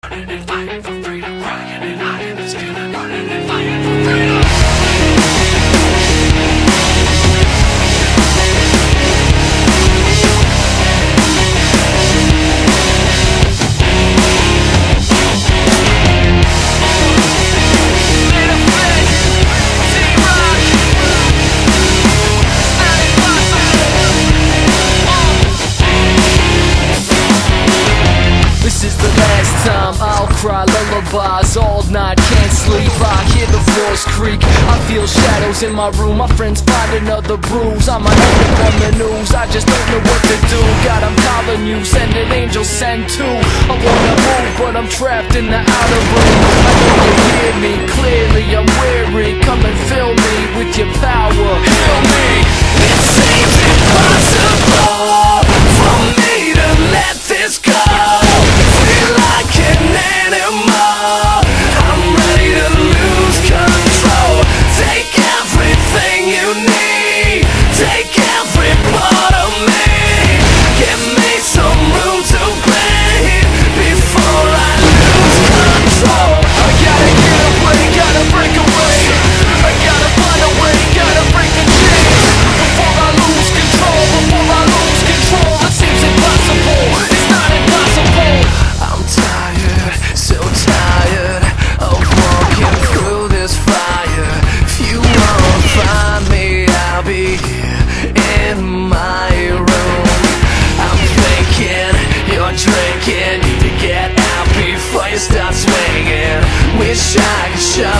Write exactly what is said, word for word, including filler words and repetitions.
Running and fighting for freedom, crying and hiding and stealing, running and fighting for freedom. This is the last time I'll cry lullabies all night, can't sleep, I hear the floors creak, I feel shadows in my room, my friends find another bruise, I might end up on the news, I just don't know what to do. God, I'm calling you, send an angel, send two. I wanna move, but I'm trapped in the outer room. I know you hear me clearly, I'm weary, come and fill me with your power, fill me. It seems impossible for me to let this go. Feel like an animal, I'm ready to lose control. Take everything you need, take every part of me. Give me some room to breathe before I lose control. I gotta get away, gotta break away, I gotta find a way, gotta break the chains before I lose control, before I lose control. It seems impossible, it's not impossible. I'm tired, so tired of walking through this fire. If you won't find me, I'll be here in my room. I'm thinking you're drinking, need to get out before you start swinging. Wish I could show